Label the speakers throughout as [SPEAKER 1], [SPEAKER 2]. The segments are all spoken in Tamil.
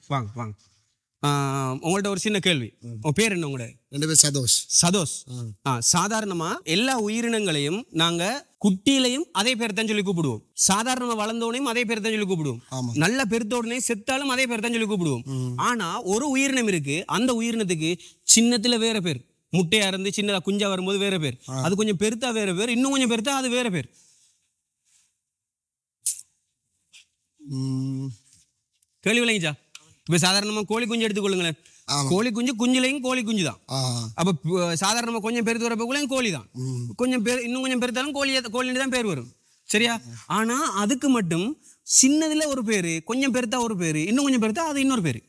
[SPEAKER 1] வாங்க வாங்க. உங்கள்ட்ட ஒரு சின்ன கேள்வி. உங்க பேர் என்ன? உங்களோட?
[SPEAKER 2] ரெண்டு பேர் சதோஷ்.
[SPEAKER 1] சதோஷ். சாதாரணமா எல்லா உயிரினங்களையும் நாங்க குட்டியிலையும் அதே பேர் தான் சொல்லி கூப்பிடுவோம். சாதாரணமா வளர்ந்தோனையும் அதே பேர் தான் சொல்லி கூப்பிடுவோம். நல்ல பெருத்தோடனே செத்தாலும் அதே பேர் தான் சொல்லி கூப்பிடுவோம். ஆனா ஒரு உயிரினம் இருக்கு, அந்த உயிரினத்துக்கு சின்னத்துல வேற பேர், முட்டையா இருந்து சின்னதா குஞ்சா வரும்போது வேற பேர், அது கொஞ்சம் பெருத்தா வேற பேர், இன்னும் கொஞ்சம் பெருத்தா அது வேற பேர். கேள்வி விளங்கிச்சா? இப்ப சாதாரணமா கோழி குஞ்சு எடுத்துக்கொள்ளுங்களேன். கோழி குஞ்சு குஞ்சுலையும் கோழி குஞ்சு தான். அப்ப சாதாரணமா கொஞ்சம் பெருத்து வரப்போக்குள்ள கோழி தான், கொஞ்சம் இன்னும் கொஞ்சம் பெருத்தாலும் கோழி தான் பேர் வரும். சரியா? ஆனா அதுக்கு மட்டும் சின்னதுல ஒரு பேரு, கொஞ்சம் பெருத்தா ஒரு பேரு, இன்னும் கொஞ்சம் பெருத்தா அது இன்னொரு பேரு.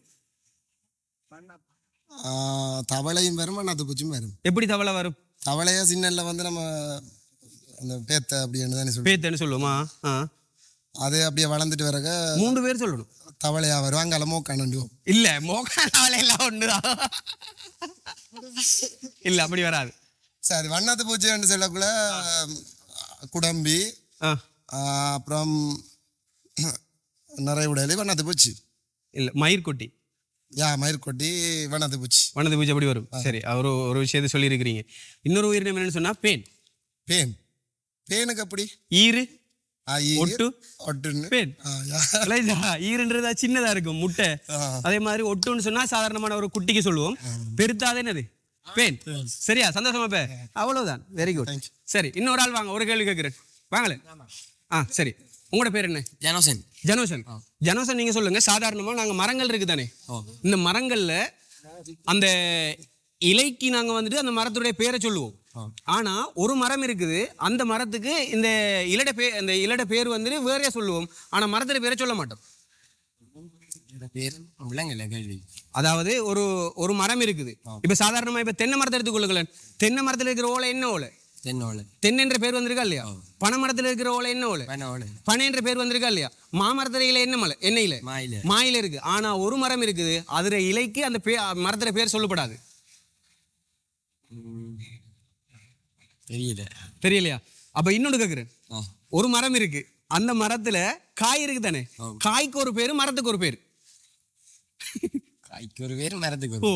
[SPEAKER 2] தவளையும் வரும், அது பூச்சியும் வரும்.
[SPEAKER 1] எப்படி தவளை வரும்?
[SPEAKER 2] தவளையா சின்னல்ல வந்து நம்ம அந்த பேத்த அப்படின்னு தானே சொல்லுவோம்.
[SPEAKER 1] பேத்தன்னு சொல்லுவோமா?
[SPEAKER 2] அது அப்படியே வளர்ந்துட்டு வரக
[SPEAKER 1] 3 பேர் சொல்லணும்.
[SPEAKER 2] தவளையா வரும், அங்கால மோக்கானுவோம்.
[SPEAKER 1] இல்ல, மோக்கான தவளை எல்லாம் ஒண்ணுதான். இல்ல அப்படி வராது.
[SPEAKER 2] சரி, வண்ணாத்து பூச்சி சொல்லக்குள்ள குடம்பி, அப்புறம் நிறைய உடலி வண்ணாத்து பூச்சி.
[SPEAKER 1] இல்ல, மயிர்கொட்டி.
[SPEAKER 2] மயிர்கொட்டி வண்ணாத்து பூச்சி.
[SPEAKER 1] வண்ணாத்து பூச்சி அப்படி வரும். சரி, அவர் ஒரு விஷயத்தை சொல்லி இருக்கிறீங்க. இன்னொரு உயிரினம் என்னன்னு சொன்னா பேன். பேன்
[SPEAKER 2] பேனுக்கு அப்படி
[SPEAKER 1] ஈரு ஒட்டு பேன். ஈருன்றதா சின்னதா இருக்கும் முட்டை. அதே மாதிரி ஒட்டுன்னு சொன்னா சாதாரணமான ஒரு குட்டிக்கு சொல்லுவோம். பெருத்தாது என்னது? பேன். சரியா? சந்தோஷமா? பே அவ்வளவுதான். Very good. சரி, இன்னொரு ஆள் வாங்க, ஒரு கேள்வி கேட்கிறேன். வாங்களே. சரி, உங்களோட பேர் என்ன?
[SPEAKER 3] ஜனோசன்.
[SPEAKER 1] ஜனோசன். ஜனோசன், நீங்க சொல்லுங்க. சாதாரணமா நாங்க மரங்கள் இருக்கு தானே, இந்த மரங்கள்ல அந்த இலைக்கு நாங்க வந்துட்டு அந்த மரத்துடைய பேரை சொல்லுவோம். ஆனா ஒரு மரம் இருக்குது, அந்த மரத்துக்கு இந்த இலட பேர் வந்துட்டு வேறையா சொல்லுவோம். ஆனா மரத்துடைய பேரை சொல்ல மாட்டோம். அதாவது ஒரு மரம் இருக்குது. இப்ப சாதாரணமா இப்ப தென்னை மரத்தை எடுத்துக்கொள்ளுங்களேன். தென்னை மரத்துல இருக்கிற ஓலை என்ன ஓலை? தென்னைன்ற பேர் வந்திருக்கா இல்லையா? பனை மரத்துல இருக்கிற ஓலை என்ன ஓலை? பனை என்ற பேர் வந்திருக்கா இல்லையா? மாமரத்துல இலை என்ன மலை? என்ன இலை? மாயில இருக்கு. ஆனா ஒரு மரம் இருக்குது, அதுல இலைக்கு அந்த மரத்துல பேர் சொல்லப்படாது. தெரியலையா? அப்ப இன்னொன்று கேக்குறேன். ஒரு மரம் இருக்கு, அந்த மரத்துல காய் இருக்கு தானே, காய்க்கு ஒரு பேரு, மரத்துக்கு ஒரு பேரு.
[SPEAKER 3] காய்க்கு ஒரு பேரு, மரத்துக்கு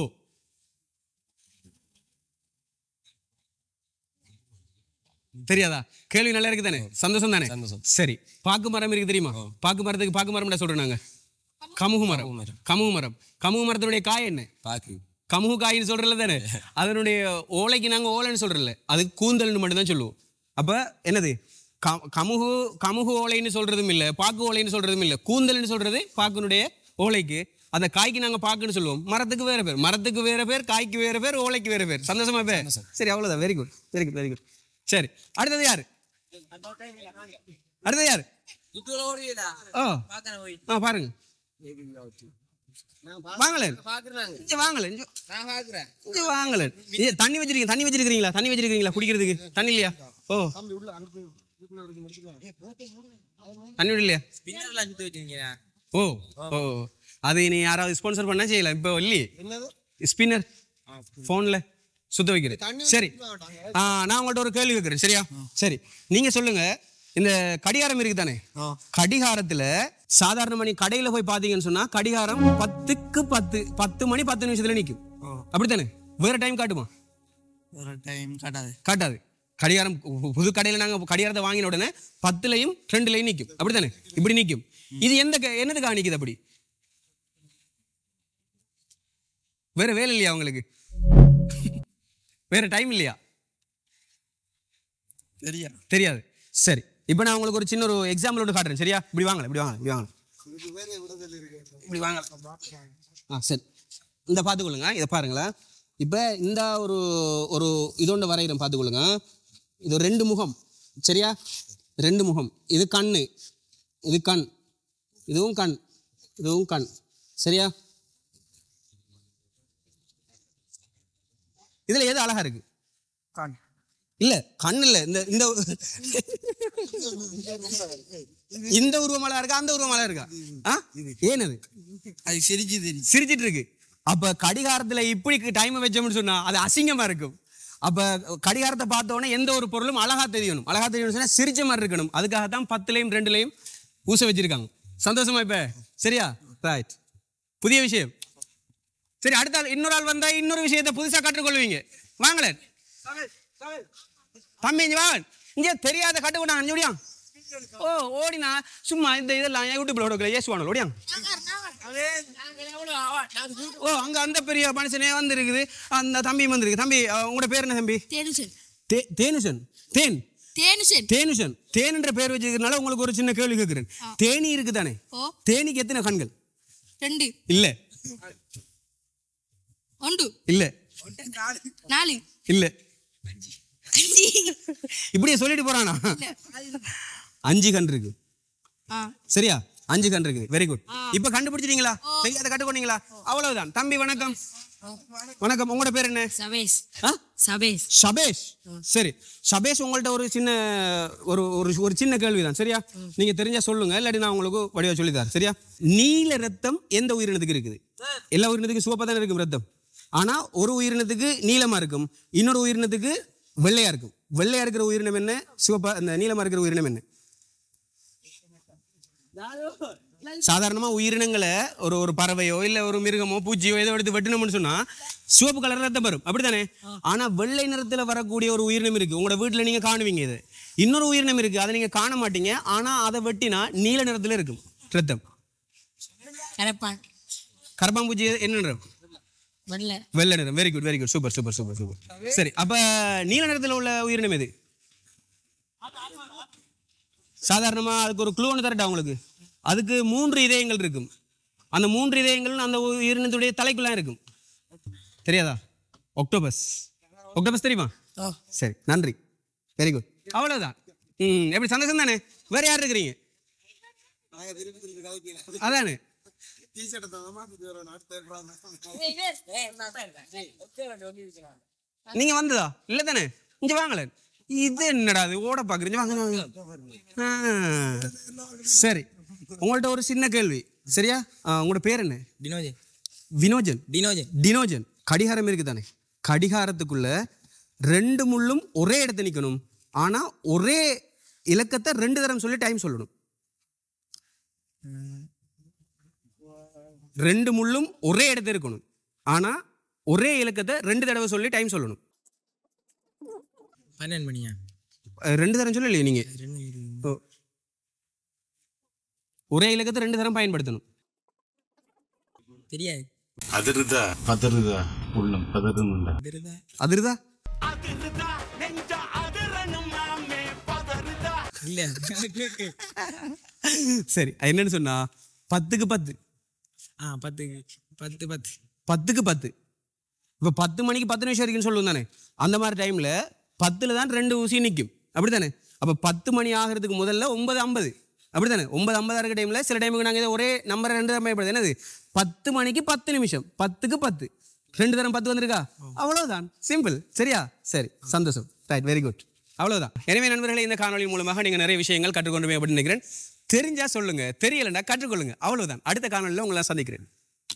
[SPEAKER 1] தெரியாதா? கேள்வி நல்லா இருக்கு தானே? சந்தோஷம் தானே? சரி, பாக்கு மரம் இருக்கு தெரியுமா? பாக்கு மரத்துக்கு பாக்கு மரம் சொல்றேன் நாங்க. கமுகு மரம். கமுகு மரம். கமுகு மரத்தினுடைய காய் என்ன? பாக்கு. கமுகு காயின்னு சொல்றல தானே, அதனுடைய ஓலைக்கு நாங்க ஓலைன்னு சொல்றல, அது கூந்தல்னு மட்டும் தான் சொல்லுவோம். அப்ப என்னது? கமுகு ஓலைன்னு சொல்றதும் இல்ல, பாக்கு ஓலைன்னு சொல்றதும் இல்ல, கூந்தல்னு சொல்றது பாக்குனுடைய ஓலைக்கு. அந்த காய்க்கு நாங்க பாக்குன்னு சொல்லுவோம். மரத்துக்கு வேற பேர், மரத்துக்கு வேற பேர், காய்க்கு வேற பேர், ஓலைக்கு வேற பேர். சந்தோஷமா? பேர். சரி, அவ்வளவுதான். Very good, very good, very good. சரி, அடுத்தது யாரு? அடுத்தது யாரு? பாருங்க. தண்ணி வச்சிருக்கீங்களா குடிக்கிறதுக்கு? தண்ணி இல்லையா? தண்ணி இல்லையா? அது நீ யாராவது ஸ்பான்சர் பண்ணா செய்யலாம். இப்போ இல்லையே ஸ்பின்னர் போன்ல சுத்த வைக்கிறது. சரி, நான் உங்கள்ட்ட ஒரு கேள்வி கேட்கிறேன். சரியா? சரி, நீங்க சொல்லுங்க. இந்த கடிகாரம் இருக்கு தானே, கடிகாரத்துல சாதாரண நீ கடையில போய் பாத்தீங்கன்னு சொன்னா கடிகாரம் 10க்கு 10 மணி 10 நிமிஷத்துல நிக்கும். அப்படித்தானே? வேற டைம் காட்டுமா? காட்டாது. கடிகாரம் புது கடையில நாங்க கடிகாரத்தை வாங்கின உடனே 10லயும் 2லயும் நிக்கும். அப்படித்தானே? இப்படி நிக்கும். இது என்னதுக்காக நிக்குது அப்படி? வேற வேலை இல்லையா உங்களுக்கு? வேற டைம் இல்லையா? தெரியாது. சரி, இப்ப நான் உங்களுக்கு ஒரு சின்ன ஒரு எக்ஸாம்பிள் ஒன்று காட்டுறேன். சரியா? இப்படி வாங்கல, இப்படி வாங்க, இப்படி வாங்க, இப்படி வாங்க. சரி, இந்த பார்த்துக்கொள்ளுங்க. இதை பாருங்களேன். இப்ப இந்த ஒரு இதோண்டு வரைகிறேன், பார்த்துக்கொள்ளுங்க. இது 2 முகம். சரியா? 2 முகம். இது கண்ணு, இது கண், இதுவும் கண், இதுவும் கண். சரியா? இதுல எது அழகா இருக்கு? கண் இல்ல, கண் இல்ல. இந்த உருவம் அழகா இருக்கா, அந்த உருவம் அழகா இருக்கா? ஏனது? அது சிரிச்சிட்டு இருக்கு. அப்ப கடிகாரத்துல இப்படி டைம் வச்சோம்னு சொன்னா அது அசிங்கமா இருக்கும். அப்ப கடிகாரத்தை பார்த்த உடனே எந்த ஒரு பொருளும் அழகா தெரியணும். அழகா தெரியணும்னு சொன்னா சிரிச்ச மாதிரி இருக்கணும். அதுக்காகத்தான் 10லயும் 2லயும் ஊச வச்சிருக்காங்க. சந்தோஷமா? இப்ப சரியா? ரைட். புதிய விஷயம். சரி, அடுத்த ஆள் இன்னொரு ஆள் வந்தா இன்னொரு விஷயத்தை புதுசா கற்றுக்கொள்வீங்க. வாங்களேன் தம்பி, இங்க வாங்க. இங்க தெரியாத கற்றுக்கொண்டாங்க ஓடியா. ஓ ஓடினா சும்மா இந்த இதெல்லாம் யூடியூப்ல ஓடக்கல ஏசுவானோ ஓடியா. ஓ அங்க அந்த பெரிய மனுஷனே வந்திருக்குது, அந்த தம்பி வந்திருக்கு. தம்பி உங்களோட பேர் என்ன தம்பி?
[SPEAKER 3] தேனுஷன்.
[SPEAKER 1] தேனுஷன். தேன்
[SPEAKER 3] தேனுஷன்.
[SPEAKER 1] தேனுஷன். தேன் என்ற பெயர் வச்சிருக்கனால உங்களுக்கு ஒரு சின்ன கேள்வி கேட்கிறேன். தேனி இருக்கு தானே, தேனிக்கு எத்தனை கண்கள்?
[SPEAKER 3] 2
[SPEAKER 1] இல்ல.
[SPEAKER 3] 1
[SPEAKER 1] இல்ல.
[SPEAKER 3] 4
[SPEAKER 1] இல்ல. இப்படியே சொல்லிட்டு போறானா? 5 கண் இருக்கு. சரியா? 5 கண் இருக்கு. Very good. இப்ப கண்டுபிடிச்சிட்டீங்களா? தெரியாத கட்டுக்கொண்டீங்களா? அவ்வளவுதான். தம்பி வணக்கம். வணக்கம். உங்களோட பேர் என்ன?
[SPEAKER 3] சபேஷ். சபேஷ்.
[SPEAKER 1] சபேஷ். சரி சபேஷ், உங்கள்ட்ட ஒரு சின்ன ஒரு சின்ன கேள்விதான். சரியா? நீங்க தெரிஞ்சா சொல்லுங்க, இல்லாட்டி நான் உங்களுக்கு வடிவா சொல்லித்தரேன். சரியா? நீல ரத்தம் எந்த உயிரினத்துக்கு இருக்குது? எல்லா உயிரினத்துக்கும் சிவப்பா தானே இருக்கும் ரத்தம். ஆனா ஒரு உயிரினத்துக்கு நீளமா இருக்கும், இன்னொரு உயிரினத்துக்கு வெள்ளையா இருக்கும். வெள்ளையா இருக்கிற உயிரினம் என்ன, சிவப்பா இந்த நீளமா இருக்கிற உயிரினம் என்ன? சாதாரணமா உயிரினங்களை ஒரு பறவையோ இல்ல ஒரு மிருகமோ பூச்சியோ ஏதோ எடுத்து வெட்டணும்னு சொன்னா சிவப்பு கலர் ரத்தம் வரும், அப்படித்தானே? ஆனா வெள்ளை நிறத்துல வரக்கூடிய ஒரு உயிரினம் இருக்கு, உங்களோட வீட்டுல நீங்க காணுவீங்க. இது இன்னொரு உயிரினம் இருக்கு, அதை நீங்க காண மாட்டீங்க. ஆனா அதை வெட்டினா நீல நிறத்துல இருக்கும் ரத்தம். கரப்பாம்பூச்சி என்ன நிறம்? வெள்ளை நிறம். Very good, very good. Super super super super. சரி, அப்ப நீல நிறத்துல உள்ள உயிரினம் எது? சாதாரணமா அதுக்கு ஒரு க்ளூ ஒன்று தரட்டா உங்களுக்கு. அதுக்கு 3 இதயங்கள் இருக்கும். அந்த 3 இதயங்கள் அந்த உயிரினத்துடைய தலைக்குள்ள இருக்கும். தெரியாதா? ஆக்டோபஸ். ஆக்டோபஸ் தெரியுமா? சரி, நன்றி. Very good. அவ்வளவுதான். எப்படி சந்தோஷம் தானே? வேற யார் இருக்கிறீங்க? அதானே. நீங்க வந்ததா இல்ல தானே? இங்க வாங்கல. இது என்னடா இது ஓட பாக்குறீங்க? சரி, உங்கள்ட்ட ஒரு சின்ன கேள்வி. சரியா? உங்களோட பேர் என்ன?
[SPEAKER 4] டினோஜன்.
[SPEAKER 1] வினோஜன். டினோஜன். கடிகாரம் இருக்கு தானே, கடிகாரத்துக்குள்ள 2 முள்ளும் ஒரே இடத்துல நிக்கணும். ஆனா ஒரே இலக்கத்தை 2 தரம் சொல்லி டைம் சொல்லணும். 2 முள்ளும் ஒரே இடத்துல இருக்கணும். ஆனா ஒரே இலக்கத்தை 2 தடவை சொல்லி டைம் சொல்லணும்.
[SPEAKER 4] 12 மணியா?
[SPEAKER 1] 2 தரம் சொல்லலையே நீங்க. ஒரே இலக்கத்தை 2 தரம் பயன்படுத்தணும்.
[SPEAKER 4] தெரியாது.
[SPEAKER 5] அதிருதா பதறுதா உள்ளம் பதறுனுண்டா.
[SPEAKER 1] அதிருதா
[SPEAKER 4] இல்ல.
[SPEAKER 1] சரி, என்னன்னு சொன்னா 10க்கு 10. 10க்கு 10. இப்ப 10 மணிக்கு 10 நிமிஷம் இருக்குன்னு சொல்லுவோம் தானே, அந்த மாதிரி டைம்ல 10ல தான் 2 ஊசி நிற்கும், அப்படித்தானே? அப்ப 10 மணி ஆகிறதுக்கு முதல்ல 9:50, அப்படித்தானே? 9:50 இருக்க டைம்ல சில டைமுக்கு நாங்கள் ஒரே நம்பரை 2 தரம் பயன்படுது. என்னது? 10 மணிக்கு 10 நிமிஷம். 10க்கு 10. 2 தரம் 10 வந்திருக்கா? அவ்வளவுதான். சிம்பிள். சரியா? சரி, சந்தோஷம். Right, very good. அவ்வளவுதான். எனவே நண்பர்களே, இந்த காணொலி மூலமாக நீங்க நிறைய விஷயங்கள் கற்றுக்கொண்டுமே அப்படின்னு நினைக்கிறேன். தெரிஞ்சா சொல்லுங்க, தெரியலன்னா கற்றுக்கொள்ளுங்க. அவ்வளவுதான். அடுத்த காணொலியில் உங்களை சந்திக்கிறேன்.